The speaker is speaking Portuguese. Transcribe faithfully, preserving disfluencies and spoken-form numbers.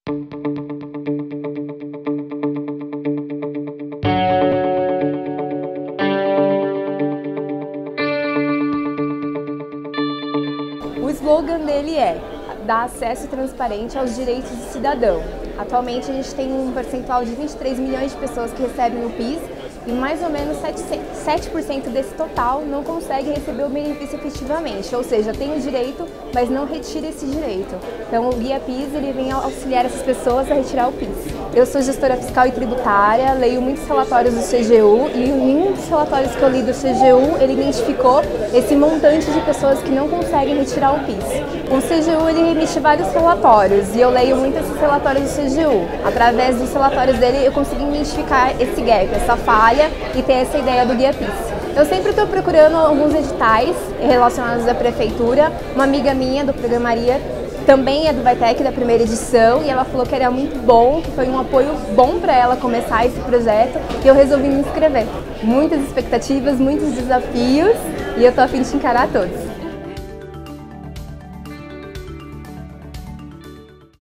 O slogan dele é dar acesso transparente aos direitos do cidadão. Atualmente a gente tem um percentual de vinte e três milhões de pessoas que recebem o PIS e mais ou menos sete por cento desse total não consegue receber o benefício efetivamente, ou seja, tem o direito, mas não retira esse direito. Então o Guia PIS ele vem auxiliar essas pessoas a retirar o PIS. Eu sou gestora fiscal e tributária, leio muitos relatórios do C G U e em um dos relatórios que eu li do C G U, ele identificou esse montante de pessoas que não conseguem retirar o PIS. O C G U ele emite vários relatórios e eu leio muito esses relatórios do C G U. Através dos relatórios dele eu consegui identificar esse gap, essa falha e ter essa ideia do Guia PIS. Eu sempre estou procurando alguns editais relacionados à prefeitura. Uma amiga minha do Programaria também é do Vitec, da primeira edição, e ela falou que era muito bom, que foi um apoio bom para ela começar esse projeto, e eu resolvi me inscrever. Muitas expectativas, muitos desafios, e eu estou a fim de encarar todos.